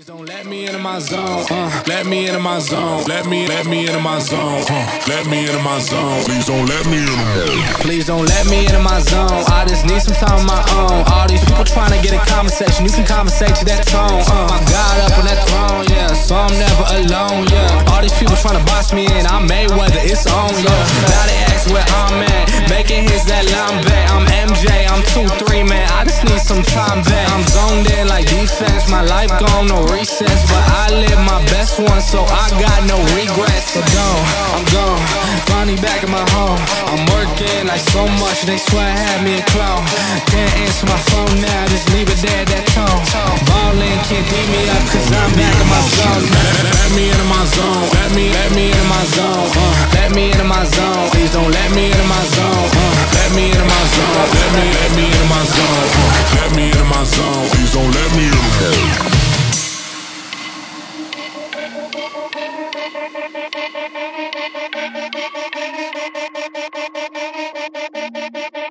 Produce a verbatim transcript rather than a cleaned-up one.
Please don't let me into my zone. Uh, let me into my zone. Let me, let me into my zone. Uh, let me into my zone. Please don't let me in. Please don't let me into my zone. I just need some time of my own. All these people trying to get a conversation. You can conversate to that tone. Uh, my God up on that throne, yeah. So I'm never alone, yeah. All these people trying to box me in. I'm Mayweather, it's on, yeah. Now they ask where I'm at. Making hits that line back. I'm M J, I'm two three, man. I just need some time back. I'm zoned in like defense. My life gone, no recess, but I live my best one, so I got no regrets. So gone, I'm gone, finally back in my home. I'm working like so much, they swear I had me a clone. Can't answer my phone now, just leave it there, that tone. Ballin', can't beat me up, cause I'm back in my zone. Let, let me into my zone, let me, let me into my zone. uh, Let me into my zone, please don't let me into my zone. uh, Let me into my zone, let me, let me into my zone. uh, Let me into my zone, please don't let me into my zone. Thank you.